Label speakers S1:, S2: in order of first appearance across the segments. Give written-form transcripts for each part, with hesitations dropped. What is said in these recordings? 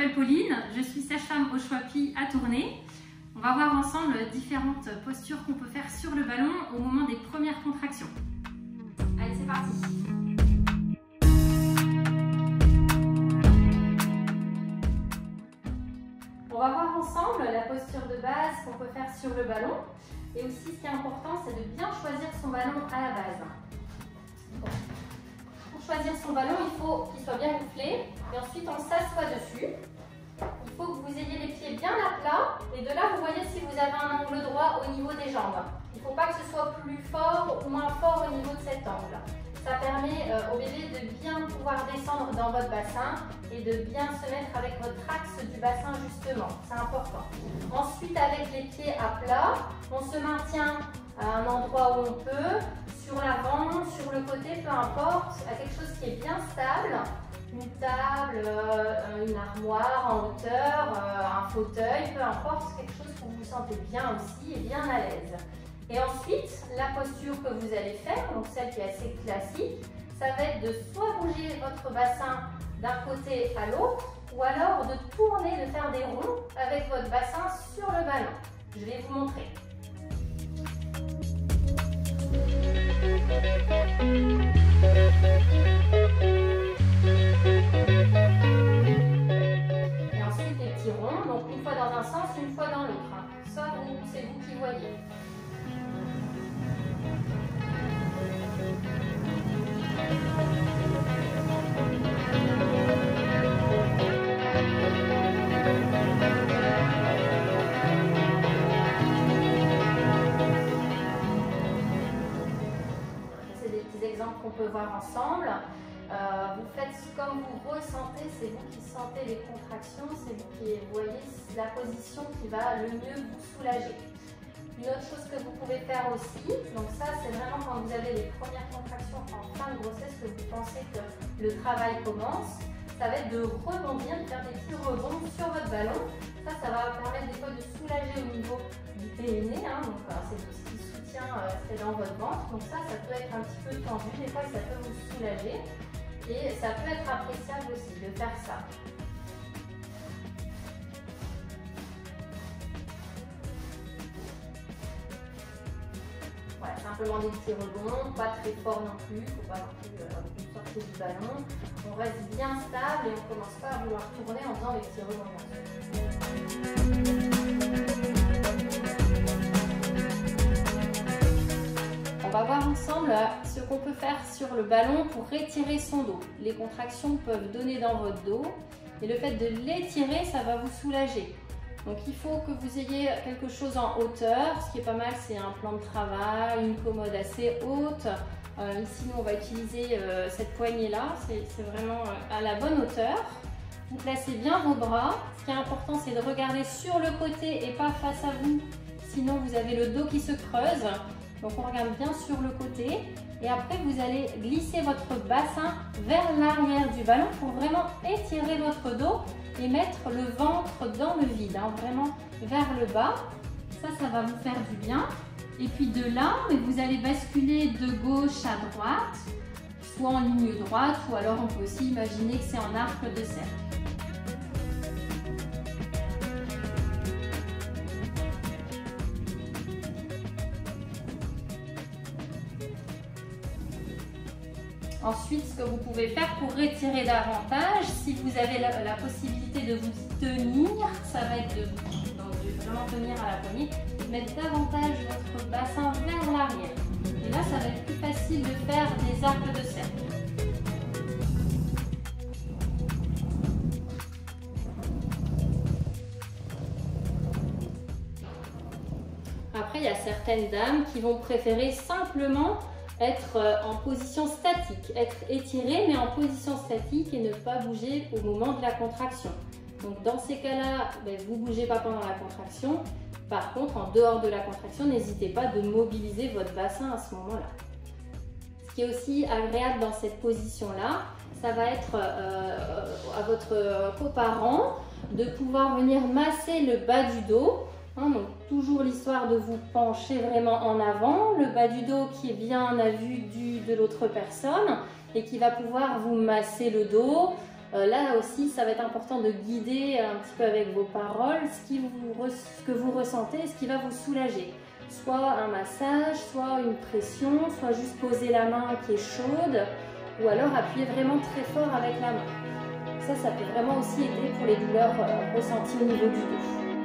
S1: m'appelle Pauline, je suis sage-femme au Choipi à Tournai. On va voir ensemble différentes postures qu'on peut faire sur le ballon au moment des premières contractions. Allez, c'est parti! On va voir ensemble la posture de base qu'on peut faire sur le ballon. Et aussi, ce qui est important, c'est de bien choisir son ballon à la base. Bon. Pour choisir son ballon, il faut qu'il soit bien gonflé. Et ensuite, on s'assoit dessus. Il faut que vous ayez les pieds bien à plat. Et de là, vous voyez si vous avez un angle droit au niveau des jambes. Il ne faut pas que ce soit plus fort ou moins fort au niveau de cet angle. Ça permet au bébé de bien pouvoir descendre dans votre bassin et de bien se mettre avec votre axe du bassin justement, c'est important. Ensuite, avec les pieds à plat, on se maintient à un endroit où on peut, sur l'avant, sur le côté, peu importe, à quelque chose qui est bien stable, une table, une armoire en hauteur, un fauteuil, peu importe, quelque chose où vous vous sentez bien aussi et bien à l'aise. Et ensuite, la posture que vous allez faire, donc celle qui est assez classique, ça va être de soit bouger votre bassin d'un côté à l'autre, ou alors de tourner, de faire des ronds avec votre bassin sur le ballon. Je vais vous montrer. Et ensuite, les petits ronds, donc une fois dans un sens, une fois dans l'autre. Ça, c'est vous qui voyez. C'est des petits exemples qu'on peut voir ensemble. Vous faites comme vous ressentez, c'est vous qui sentez les contractions, c'est vous qui voyez la position qui va le mieux vous soulager. Une autre chose que vous pouvez faire aussi, donc ça c'est vraiment quand vous avez les premières contractions en fin de grossesse que vous pensez que le travail commence, ça va être de rebondir, de faire des petits rebonds sur votre ballon. Ça va permettre des fois de soulager au niveau du périnée, hein, donc c'est ce qui soutient c'est dans votre ventre. Donc ça peut être un petit peu tendu, des fois ça peut vous soulager et ça peut être appréciable aussi de faire ça. Voilà, simplement des petits rebonds, pas très fort non plus, il ne faut pas non plus sortir du ballon. On reste bien stable et on ne commence pas à vouloir tourner en faisant des petits rebonds. On va voir ensemble ce qu'on peut faire sur le ballon pour étirer son dos. Les contractions peuvent donner dans votre dos et le fait de l'étirer, ça va vous soulager. Donc il faut que vous ayez quelque chose en hauteur. Ce qui est pas mal, c'est un plan de travail, une commode assez haute. Ici, nous, on va utiliser cette poignée-là. C'est vraiment à la bonne hauteur. Vous placez bien vos bras. Ce qui est important, c'est de regarder sur le côté et pas face à vous. Sinon, vous avez le dos qui se creuse. Donc on regarde bien sur le côté. Et après, vous allez glisser votre bassin vers l'arrière du ballon pour vraiment étirer votre dos et mettre le ventre dans le vide, hein, vraiment vers le bas. Ça va vous faire du bien. Et puis de là, vous allez basculer de gauche à droite, soit en ligne droite, ou alors on peut aussi imaginer que c'est en arc de cercle. Ensuite, ce que vous pouvez faire pour étirer davantage, si vous avez la possibilité de vous tenir, ça va être de vraiment tenir à la poignée, de mettre davantage votre bassin vers l'arrière. Et là, ça va être plus facile de faire des arcs de cercle. Après, il y a certaines dames qui vont préférer simplement être en position statique, être étiré mais en position statique et ne pas bouger au moment de la contraction. Donc dans ces cas-là, vous ne bougez pas pendant la contraction. Par contre, en dehors de la contraction, n'hésitez pas de mobiliser votre bassin à ce moment-là. Ce qui est aussi agréable dans cette position-là, ça va être à votre coparent de pouvoir venir masser le bas du dos. Donc toujours l'histoire de vous pencher vraiment en avant, le bas du dos qui est bien à vue de l'autre personne et qui va pouvoir vous masser le dos, Là aussi, ça va être important de guider un petit peu avec vos paroles ce que vous ressentez, ce qui va vous soulager. Soit un massage, soit une pression, soit juste poser la main qui est chaude, ou alors appuyer vraiment très fort avec la main. Ça peut vraiment aussi aider pour les douleurs ressenties au niveau du dos.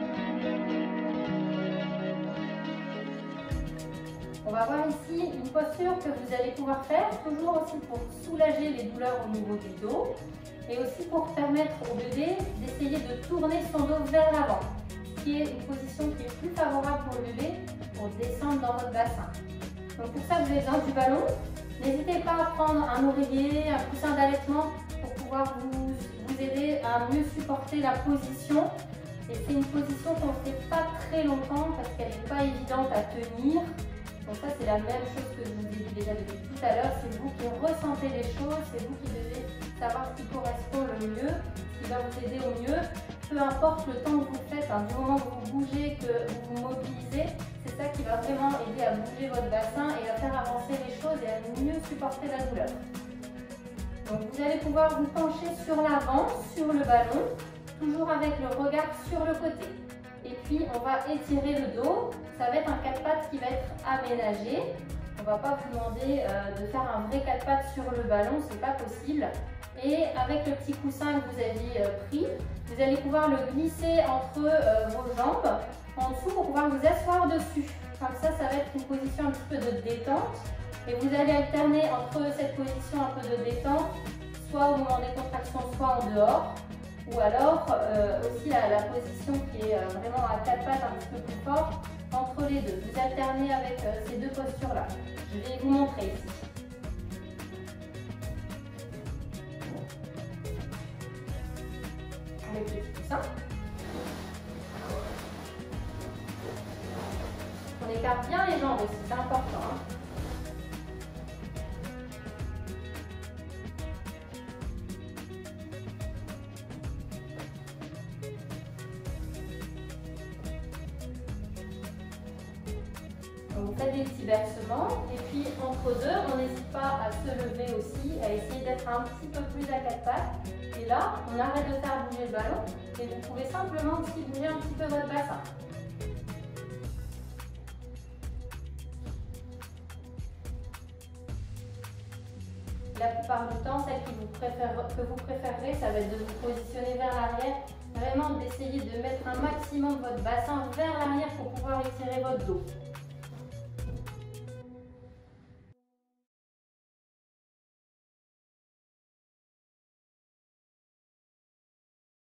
S1: On va voir ici une posture que vous allez pouvoir faire, toujours aussi pour soulager les douleurs au niveau du dos et aussi pour permettre au bébé d'essayer de tourner son dos vers l'avant, ce qui est une position qui est plus favorable pour le bébé pour descendre dans votre bassin. Donc pour ça, vous avez besoin du ballon. N'hésitez pas à prendre un oreiller, un coussin d'allaitement pour pouvoir vous aider à mieux supporter la position. Et c'est une position qu'on ne fait pas très longtemps parce qu'elle n'est pas évidente à tenir. Donc ça, c'est la même chose que je vous ai dit déjà depuis tout à l'heure. C'est vous qui ressentez les choses, c'est vous qui devez savoir ce qui correspond le mieux, ce qui va vous aider au mieux. Peu importe le temps que vous faites, du moment que vous bougez, que vous vous mobilisez, c'est ça qui va vraiment aider à bouger votre bassin et à faire avancer les choses et à mieux supporter la douleur. Donc vous allez pouvoir vous pencher sur l'avant, sur le ballon, toujours avec le regard sur le côté. Et puis on va étirer le dos, ça va être un 4 pattes qui va être aménagé. On ne va pas vous demander de faire un vrai 4 pattes sur le ballon, c'est pas possible. Et avec le petit coussin que vous aviez pris, vous allez pouvoir le glisser entre vos jambes en dessous pour pouvoir vous asseoir dessus. Comme ça va être une position un petit peu de détente. Et vous allez alterner entre cette position un peu de détente, soit au moment des contractions, soit en dehors. Ou alors aussi la position qui est vraiment à 4 pattes un petit peu plus forte entre les deux. Vous alternez avec ces deux postures-là. Je vais vous montrer ici. Avec le petit coussin. On écarte bien les jambes aussi, c'est important. Vous faites des petits bercements et puis entre deux, on n'hésite pas à se lever aussi, à essayer d'être un petit peu plus à 4 pattes. Et là, on arrête de faire bouger le ballon et vous pouvez simplement aussi bouger un petit peu votre bassin. La plupart du temps, celle que vous préférez, ça va être de vous positionner vers l'arrière, vraiment d'essayer de mettre un maximum votre bassin vers l'arrière pour pouvoir étirer votre dos.